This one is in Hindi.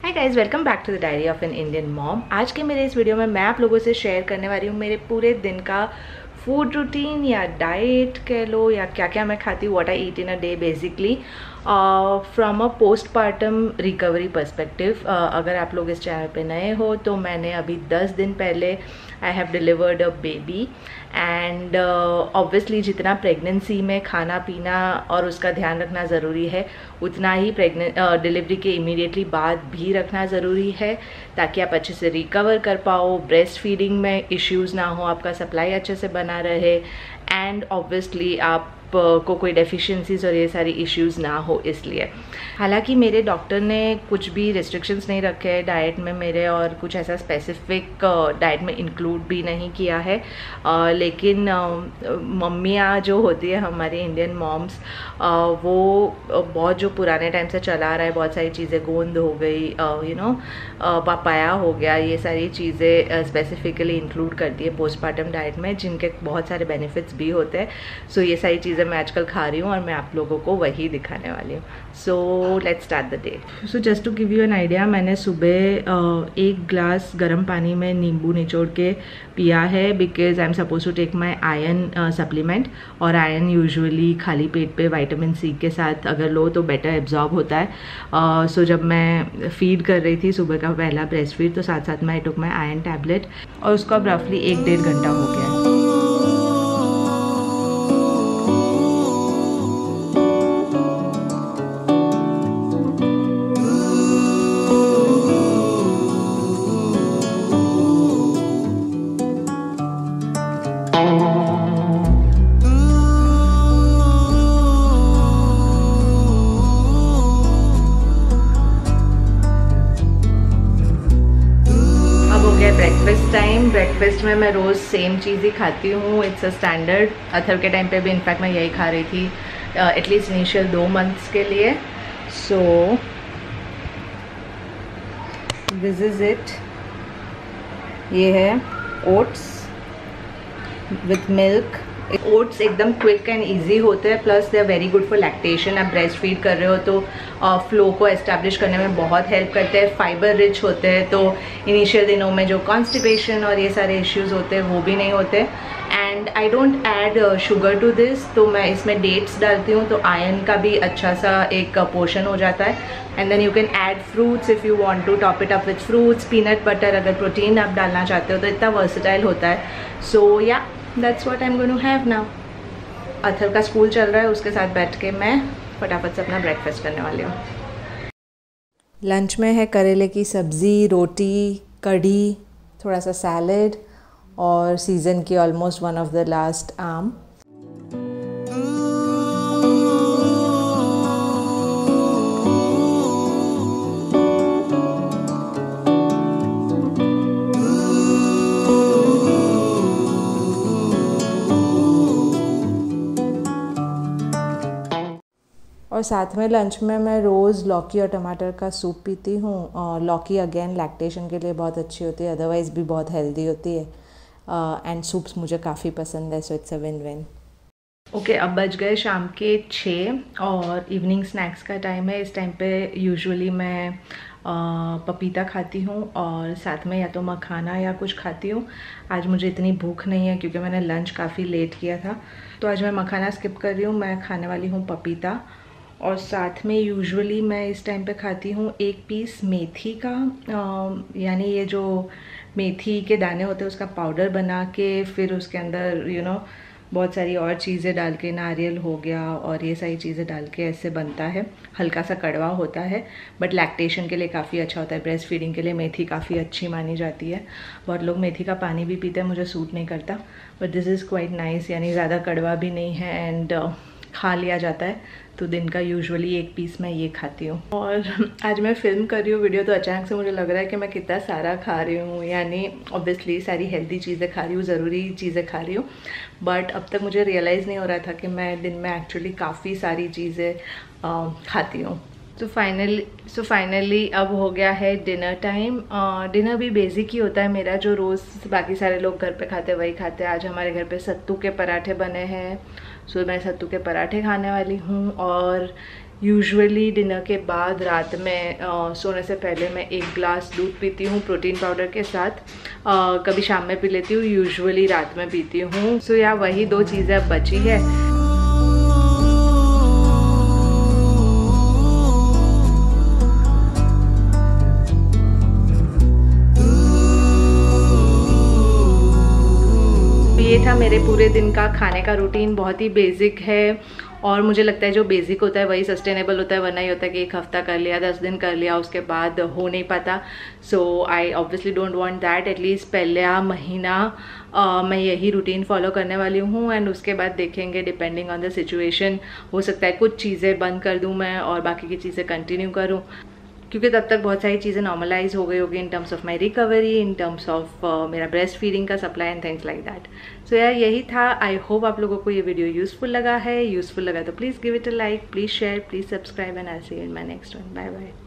Hi guys, welcome back to the diary of an Indian mom. आज के मेरे इस वीडियो में मैं आप लोगों से शेयर करने वाली हूँ मेरे पूरे दिन का फूड रूटीन या डाइट कह लो या क्या क्या मैं खाती हूँ, what I eat in a day basically from a postpartum recovery perspective. अगर आप लोग इस चैनल पे नए हो तो मैंने अभी 10 दिन पहले I have delivered a baby and obviously जितना प्रेगनेंसी में खाना पीना और उसका ध्यान रखना ज़रूरी है उतना ही डिलीवरी के इमीडिएटली बाद भी रखना ज़रूरी है ताकि आप अच्छे से रिकवर कर पाओ, ब्रेस्ट फीडिंग में इश्यूज़ ना हो, आपका सप्लाई अच्छे से बना रहे एंड ऑब्वियसली आप को कोई डेफिशिएंसीज और ये सारी इश्यूज़ ना हो। इसलिए हालांकि मेरे डॉक्टर ने कुछ भी रिस्ट्रिक्शंस नहीं रखे हैं डाइट में मेरे और कुछ ऐसा स्पेसिफिक डाइट में इंक्लूड भी नहीं किया है, लेकिन मम्मियाँ जो होती है हमारी इंडियन मॉम्स वो बहुत जो पुराने टाइम से चला रहा है, बहुत सारी चीज़ें, गोंद हो गई, पपाया हो गया, ये सारी चीज़ें स्पेसिफिकली इंक्लूड करती है पोस्टपार्टम डाइट में जिनके बहुत सारे बेनिफिट्स भी होते हैं। सो ये सारी चीज़ें मैं आजकल खा रही हूँ और मैं आप लोगों को वही दिखाने वाली हूँ। So let's start the day. So just to give you an idea, मैंने सुबह 1 ग्लास गर्म पानी में नींबू निचोड़ के पिया है because I am suppose to take my iron supplement, और आयरन यूजुअली खाली पेट पे विटामिन सी के साथ अगर लो तो बेटर एब्जॉर्ब होता है। सो जब मैं फीड कर रही थी सुबह का पहला ब्रेस्ट फीड तो साथ साथ में आई टुक माई आयरन टैबलेट और उसको अब रफली 1-1.5 घंटा हो गया है। Breakfast time. ब्रेकफास्ट में मैं रोज़ सेम चीज़ ही खाती हूँ, इट्स अ स्टैंडर्ड। अथर के टाइम पे भी इनफैक्ट मैं यही खा रही थी एटलीस्ट इनिशियल 2 मंथ्स के लिए। So this is it. ये है ओट्स विथ मिल्क। ओट्स एकदम क्विक एंड इजी होते हैं, plus they are very good for lactation. आप ब्रेस्ट फीड कर रहे हो तो फ्लो को एस्टैब्लिश करने में बहुत हेल्प करते हैं। फाइबर रिच होते हैं तो इनिशियल दिनों में जो कॉन्स्टिपेशन और ये सारे इश्यूज होते हैं वो भी नहीं होते। And I don't add sugar to this, तो मैं इसमें डेट्स डालती हूँ तो आयरन का भी अच्छा सा एक पोर्शन हो जाता है। And then you can add fruits if you want to top it up with fruits, peanut butter अगर प्रोटीन आप डालना चाहते हो तो इतना वर्सेटाइल होता है। सो या that's what I am going to have now. अथर का स्कूल चल रहा है, उसके साथ बैठ के मैं फटाफट से अपना ब्रेकफास्ट करने वाली हूँ। लंच में है करेले की सब्ज़ी, रोटी, कढ़ी, थोड़ा सा सैलड और सीज़न की almost one of the last आम। और साथ में लंच में मैं रोज़ लौकी और टमाटर का सूप पीती हूँ। लौकी अगेन लैक्टेशन के लिए बहुत अच्छी होती है, अदरवाइज़ भी बहुत हेल्दी होती है एंड सूप्स मुझे काफ़ी पसंद है, so it's a win win. Okay, अब बज गए शाम के 6 और इवनिंग स्नैक्स का टाइम है। इस टाइम पे यूजुअली मैं पपीता खाती हूँ और साथ में या तो मखाना या कुछ खाती हूँ। आज मुझे इतनी भूख नहीं है क्योंकि मैंने लंच काफ़ी लेट किया था, तो आज मैं मखाना स्किप कर रही हूँ। मैं खाने वाली हूँ पपीता और साथ में यूजुअली मैं इस टाइम पे खाती हूँ 1 पीस मेथी का, यानी ये जो मेथी के दाने होते हैं उसका पाउडर बना के फिर उसके अंदर बहुत सारी और चीज़ें डाल के, नारियल हो गया और ये सारी चीज़ें डाल के ऐसे बनता है। हल्का सा कड़वा होता है बट लैक्टेशन के लिए काफ़ी अच्छा होता है, ब्रेस्ट फीडिंग के लिए मेथी काफ़ी अच्छी मानी जाती है। बहुत लोग मेथी का पानी भी पीते हैं, मुझे सूट नहीं करता, but this is quite nice, यानी ज़्यादा कड़वा भी नहीं है एंड खा लिया जाता है। तो दिन का यूजुअली 1 पीस मैं ये खाती हूँ। और आज मैं फिल्म कर रही हूँ वीडियो, तो अचानक से मुझे लग रहा है कि मैं कितना सारा खा रही हूँ, यानी ऑब्वियसली सारी हेल्दी चीज़ें खा रही हूँ, ज़रूरी चीज़ें खा रही हूँ, बट अब तक मुझे रियलाइज़ नहीं हो रहा था कि मैं दिन में एक्चुअली काफ़ी सारी चीज़ें खाती हूँ। तो फाइनली अब हो गया है डिनर टाइम। डिनर भी बेसिक ही होता है मेरा, जो रोज़ बाकी सारे लोग घर पे खाते वही खाते हैं। आज हमारे घर पे सत्तू के पराठे बने हैं, सो मैं सत्तू के पराठे खाने वाली हूँ। और यूजुअली डिनर के बाद रात में सोने से पहले मैं 1 ग्लास दूध पीती हूँ प्रोटीन पाउडर के साथ। कभी शाम में पी लेती हूँ, यूजुअली रात में पीती हूँ। सो या वही 2 चीज़ें अब बची है। ये था मेरे पूरे दिन का खाने का रूटीन। बहुत ही बेसिक है और मुझे लगता है जो बेसिक होता है वही सस्टेनेबल होता है, वरना ये होता है कि 1 हफ्ता कर लिया, 10 दिन कर लिया, उसके बाद हो नहीं पाता। So I obviously don't want that. At least पहला महीना मैं यही रूटीन फॉलो करने वाली हूँ एंड उसके बाद देखेंगे डिपेंडिंग ऑन द सिचुएशन। हो सकता है कुछ चीज़ें बंद कर दूँ मैं और बाकी की चीज़ें कंटिन्यू करूँ, क्योंकि तब तक बहुत सारी चीज़ें नॉर्मलाइज हो गई होगी in terms of my recovery, in terms of मेरा ब्रेस्ट फीडिंग का supply and things like that. So यार यही था। आई होप आप लोगों को ये वीडियो यूजफुल लगा है। यूजफुल लगा तो please give it a like, please share, please subscribe and I see you in my next one. Bye bye.